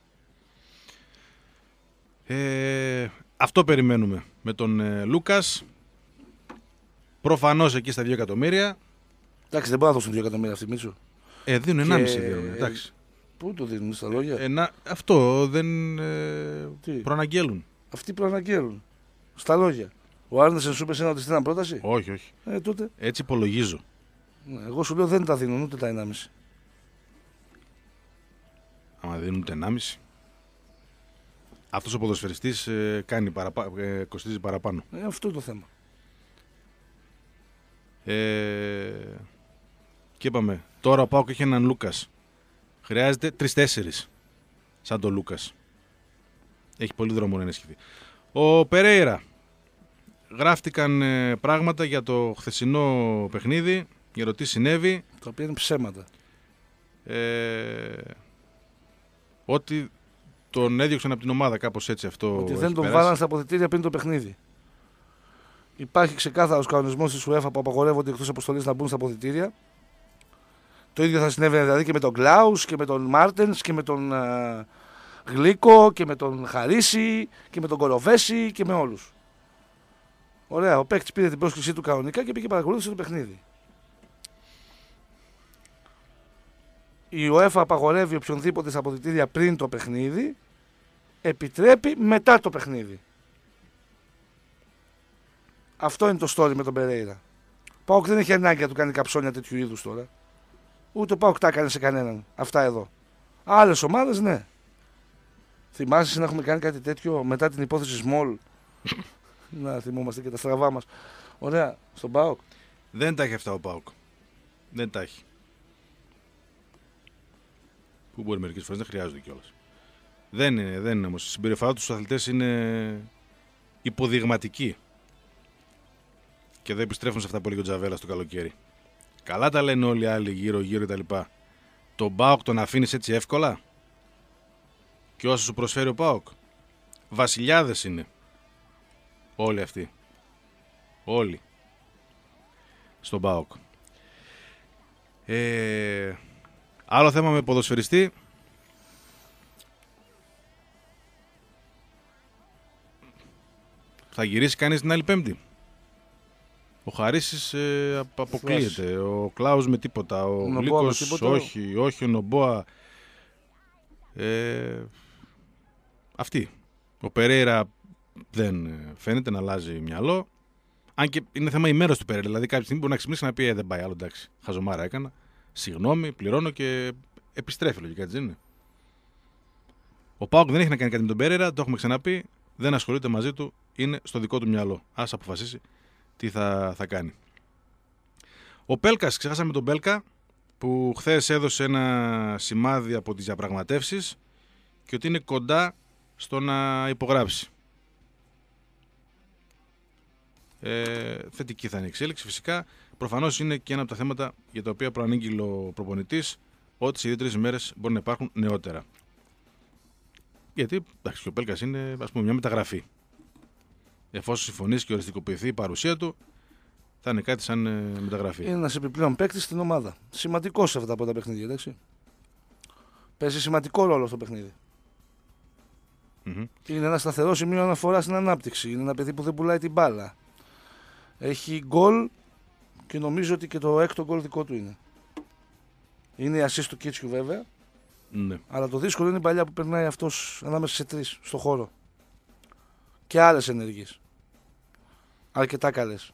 Αυτό περιμένουμε με τον Λούκας. Προφανώς εκεί στα 2 εκατομμύρια. Εντάξει, δεν μπορούν να δώσουν 2 εκατομμύρια αυτοί, Μίτσο. Δίνουν 1,5 δίνουν, εντάξει. Πού το δίνουν, στα λόγια? Αυτό δεν προαναγγέλουν. Αυτοί προαναγγέλουν. Στα λόγια. Ο Άρνεσεν σου είπε εσένα ότι στείλαν πρόταση? Όχι, όχι. Τότε. Έτσι υπολογίζω. Εγώ σου λέω δεν τα δίνουν ούτε τα 1,5. Άμα δίνουν ούτε 1,5. Αυτός ο ποδοσφαιριστής κοστίζει παραπάνω. Αυτό είναι το θέμα. Και είπαμε, τώρα ο ΠΑΟΚ έχει έναν Λούκας. Χρειάζεται 3-4 σαν τον Λούκας. Έχει πολύ δρόμο να ενισχυθεί. Ο Περέιρα. Γράφτηκαν πράγματα για το χθεσινό παιχνίδι, για το τι συνέβη. Το οποίο είναι ψέματα. Ότι τον έδιωξαν από την ομάδα, κάπως έτσι αυτό. Ότι δεν τον βάλαν στα αποδυτήρια πριν το παιχνίδι. Υπάρχει ξεκάθαρος κανονισμός της UEFA που απαγορεύονται εκτός αποστολής να μπουν στα αποδυτήρια. Το ίδιο θα συνέβαινε δηλαδή και με τον Κλάους και με τον Μάρτενς και με τον Γλίκο και με τον Χαρίση και με τον Κοροβέση και με όλους. Ωραία, ο παίκτης πήρε την πρόσκλησή του κανονικά και πήγε παρακολούθησε το παιχνίδι. Η UEFA απαγορεύει οποιονδήποτε στα αποδυτήρια πριν το παιχνίδι, επιτρέπει μετά το παιχνίδι. Αυτό είναι το story με τον Περέιρα. Ο ΠΑΟΚ δεν έχει ανάγκη να του κάνει καψόνια τέτοιου είδους τώρα. Ούτε ο ΠΑΟΚ τα έκανε σε κανέναν. Αυτά εδώ. Άλλες ομάδες ναι. Θυμάσαι να έχουμε κάνει κάτι τέτοιο μετά την υπόθεση Small. Να θυμόμαστε και τα στραβά μας. Ωραία, στον ΠΑΟΚ. Δεν τα έχει αυτά ο ΠΑΟΚ. Δεν τα έχει. Που μπορεί μερικές φορές δεν χρειάζονται κιόλας. Δεν είναι όμως. Η συμπεριφορά τους στους αθλητές είναι υποδειγματική. Και εδώ επιστρέφουν σε αυτά που έλεγε ο Τζαβέλας το καλοκαίρι. Καλά τα λένε όλοι οι άλλοι γύρω-γύρω κτλ. Τον ΠΑΟΚ τον αφήνεις έτσι εύκολα? Και όσο σου προσφέρει ο ΠΑΟΚ. Βασιλιάδες είναι. Όλοι αυτοί. Όλοι. Στον ΠΑΟΚ. Άλλο θέμα με ποδοσφαιριστή. Θα γυρίσει κανείς την άλλη Πέμπτη? Ο Χαρίσης αποκλείεται. Ο Κλάους με τίποτα. Ο Γλίκος όχι. Όχι ο Νομπόα. Αυτή. Ο Περέιρα δεν φαίνεται να αλλάζει μυαλό. Αν και είναι θέμα ημέρας του Περέιρα. Δηλαδή κάποια στιγμή μπορεί να ξυπνήσει και να πει δεν πάει άλλο. Εντάξει. Χαζομάρα έκανα. Συγγνώμη, πληρώνω και επιστρέφει λογικά, έτσι δεν είναι? Ο ΠΑΟΚ δεν έχει να κάνει κάτι με τον Περέιρα. Το έχουμε ξαναπεί. Δεν ασχολείται μαζί του. Είναι στο δικό του μυαλό. Ας αποφασίσει τι θα κάνει. Ο Πέλκας, ξεχάσαμε τον Πέλκα που χθες έδωσε ένα σημάδι από τις διαπραγματεύσεις και ότι είναι κοντά στο να υπογράψει. Θετική θα είναι η εξέλιξη φυσικά. Προφανώς είναι και ένα από τα θέματα για τα οποία προανήγγειλε ο προπονητής ότι σε 2-3 ημέρες μπορεί να υπάρχουν νεότερα. Γιατί εντάξει, ο Πέλκας είναι ας πούμε μια μεταγραφή. Εφόσον συμφωνήσει και οριστικοποιηθεί η παρουσία του, θα είναι κάτι σαν μεταγραφή. Είναι ένας επιπλέον παίκτης στην ομάδα. Σημαντικός σε αυτά από τα παιχνίδια, εντάξει. Παίζει σημαντικό ρόλο στο παιχνίδι. Mm-hmm. Είναι ένα σταθερό σημείο αναφορά στην ανάπτυξη. Είναι ένα παιδί που δεν πουλάει την μπάλα. Έχει γκολ και νομίζω ότι και το έκτο γκολ δικό του είναι. Είναι η assist του Κίτσιου βέβαια. Ναι. Αλλά το δύσκολο είναι η παλιά που περνάει αυτός ανάμεσα σε τρεις στο χώρο. Και άλλες ενέργειες. Αρκετά καλές.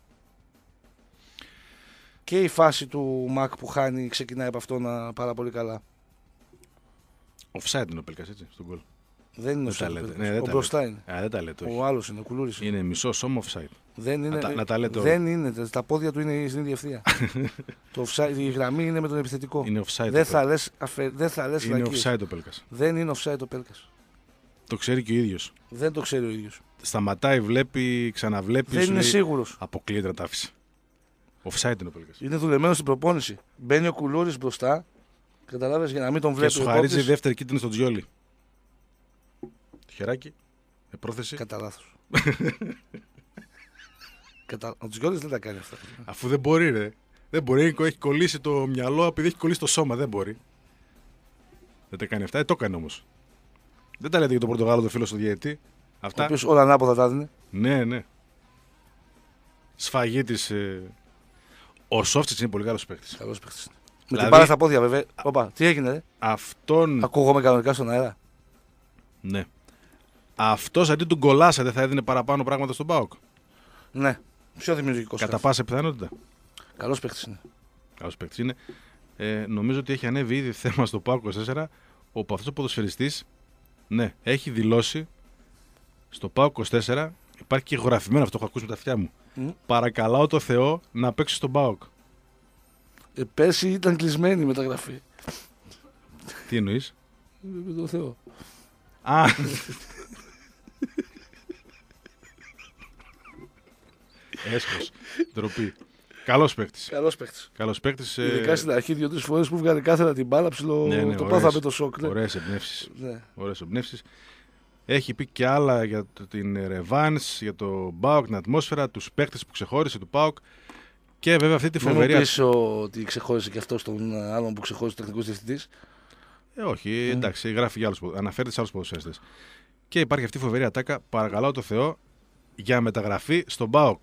Και η φάση του Μακ που χάνει ξεκινάει από αυτό πάρα πολύ καλά. Offside είναι ο Πέλκας, έτσι, στον γκολ. Δεν είναι offside. Ναι, ο μπροστά είναι. Δεν τα λέτε. Ο άλλος είναι, ο Κουλούρης. Είναι μισό σώμα offside. Δεν είναι. Να τα λέτε δεν είναι. Τα πόδια του είναι στην ίδια ευθεία. Το offside, η γραμμή είναι με τον επιθετικό. Είναι offside. Δεν θα λες είναι offside ο Πέλκας. Δεν είναι offside ο Πέλκας. Το ξέρει και ο ίδιος. Δεν το ξέρει ο ίδιος. Σταματάει, βλέπει, ξαναβλέπει. Δεν είναι σίγουρος. Αποκλείεται να τα άφησε. Offside είναι ο Πέλκας. Είναι δουλεμένο στην προπόνηση. Μπαίνει ο Κουλούρης μπροστά. Καταλάβες για να μην τον βλέπει. Και σου χαρίζει δεύτερη κίτρινη στο Τζιόλι. Χεράκι. Με πρόθεση. Κατά λάθος. Ο Τζιόλις δεν τα κάνει αυτά. Αφού δεν μπορεί, ρε. Δεν μπορεί, έχει κολλήσει το μυαλό επειδή έχει κολλήσει το σώμα. Δεν μπορεί. Δεν τα κάνει αυτά. Το έκανε όμως. Δεν τα λέτε για τον Πορτογάλο, το φίλο στο διαιτητή. Αυτά. Ο οποίος όλα ανάποδα τα δίνει. Ναι, ναι. Σφαγή της. Ο Σόφτσιτς είναι πολύ καλός παίκτης. Καλός παίκτης. Με την μπάλα στα πόδια, βέβαια. Οπα, τι έγινε, ρε. Αυτόν. Ακούγομαι κανονικά στον αέρα. Ναι. Αυτός αντί του Γκολάσα δεν θα έδινε παραπάνω πράγματα στον ΠΑΟΚ? Ναι. Πιο δημιουργικός. Κατά πάσα πιθανότητα. Καλός παίκτης είναι. Καλός παίκτης είναι. Νομίζω ότι έχει ανέβει ήδη θέμα στο ΠΑΟΚ 24, όπου αυτός ο ποδοσφαιριστής, ναι, έχει δηλώσει στο ΠΑΟΚ 24, υπάρχει και γραφημένο αυτό, έχω ακούσει με τα αυτιά μου. Παρακαλάω το Θεό να παίξει στον ΠΑΟΚ. Πέρσι ήταν κλεισμένη η μεταγραφή. Τι εννοείς? Με τον Θεό. Α. Έσχος. Ντροπή. Καλός παίκτης. Καλός παίκτης. Ειδικά στην αρχή 2-3 φορές που βγάλε κάθετα την μπάλα ψηλό. Ναι, το πάθαμε το σοκ. Ωραίες εμπνεύσεις. Ναι. Ωραίες εμπνεύσεις. Έχει πει και άλλα για την Revans, για το ΠΑΟΚ, την ατμόσφαιρα, τους παίκτες που ξεχώρισε του ΠΑΟΚ και βέβαια αυτή τη φοβερή. Δεν μου πεις ότι ξεχώρισε και αυτό τον άλλον που ξεχώρισε ο τεχνικός διευθυντής. Όχι, εντάξει, γράφει για άλλους, αναφέρεται σε άλλους ποδοσφαιριστές. Και υπάρχει αυτή η φοβερή ατάκα, παρακαλώ το Θεό, για μεταγραφή στον ΠΑΟΚ.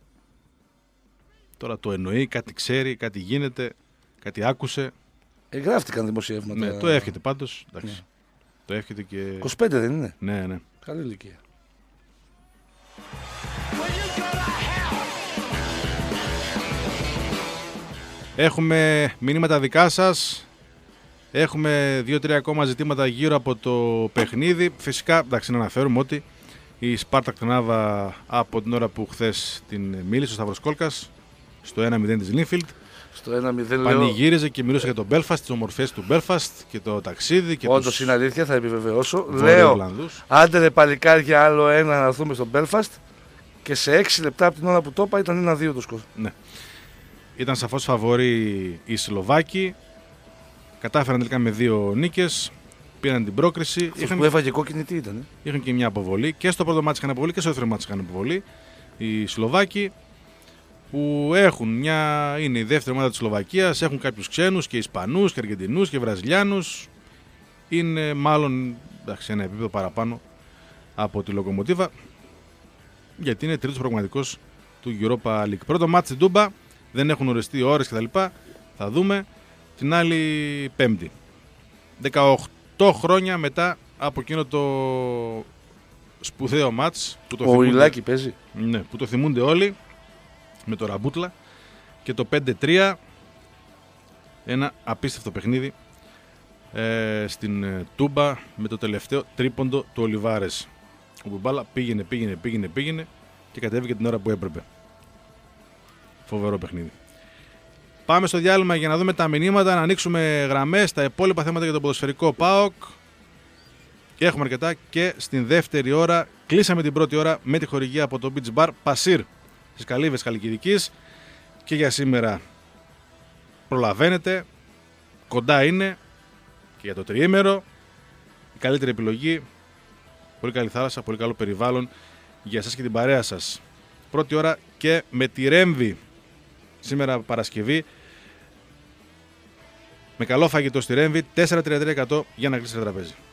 Τώρα το εννοεί, κάτι ξέρει, κάτι γίνεται, κάτι άκουσε. Γράφτηκαν δημοσιεύματα. Ναι, το εύχεται πάντως. Εντάξει. Ναι. Το εύχεται και. 25 δεν είναι. Ναι. Καλή ηλικία. Έχουμε μηνύματα δικά σας. Έχουμε 2-3 ακόμα ζητήματα γύρω από το παιχνίδι. Φυσικά, εντάξει, να αναφέρουμε ότι η Σπάρτακ Τρνάβα από την ώρα που χθες την μίλησε ο Σταύρος Κόλκας στο 1-0 της Λίνφιλντ. Στο 1-0 πανηγύριζε και μιλούσε για τον Belfast, τις ομορφές του Belfast και το ταξίδι. Όντως είναι αλήθεια, θα επιβεβαιώσω. Λέω, άντε ρε παλικάρια, άλλο ένα να έρθουμε στο Belfast και σε 6 λεπτά από την ώρα που το είπα ήταν 1-2 το σκορ. Ναι. Ήταν σαφώς φαβοροί οι Σλοβάκοι. Κατάφεραν τελικά με 2 νίκες. Πήραν την πρόκριση. Που έφαγε κόκκινη τι ήταν. Είχαν και μια αποβολή. Και στο πρώτο μάτι είχαν αποβολή και στο δεύτερο μάτι είχαν αποβολή. Οι Σλοβάκοι που είναι η δεύτερη ομάδα της Σλοβακίας. Έχουν κάποιους ξένους και Ισπανούς και Αργεντινούς και Βραζιλιάνους. Είναι μάλλον ένα επίπεδο παραπάνω από τη Λοκομοτίβα. Γιατί είναι τρίτος πραγματικός του Europa League. Πρώτο μάτι στην Τούμπα. Δεν έχουν οριστεί ώρες κτλ. Θα δούμε την άλλη Πέμπτη. 18 χρόνια μετά από εκείνο το σπουδαίο μάτς που ο Ιλάκη παίζει. Ναι, που το θυμούνται όλοι με το Ραμπούτλα και το 5-3, ένα απίστευτο παιχνίδι στην Τούμπα με το τελευταίο τρίποντο του Ολιβάρες, όπου η μπάλα πήγαινε και κατέβηκε την ώρα που έπρεπε. Φοβερό παιχνίδι. Πάμε στο διάλειμμα για να δούμε τα μηνύματα, να ανοίξουμε γραμμές, τα υπόλοιπα θέματα για το ποδοσφαιρικό ΠΑΟΚ. Και έχουμε αρκετά και στην δεύτερη ώρα. Κλείσαμε την πρώτη ώρα με τη χορηγία από το Beach Bar Πασίρ στις Καλύβες Χαλκιδικής. Και για σήμερα προλαβαίνετε, κοντά είναι και για το τριήμερο. Η καλύτερη επιλογή, πολύ καλή θάλασσα, πολύ καλό περιβάλλον για εσάς και την παρέα σας. Πρώτη ώρα και με τη Ρέμβη. Σήμερα Παρασκευή, με καλό φαγητό στη Ρέμβη, 4,33% για να κλείσει το τραπέζι.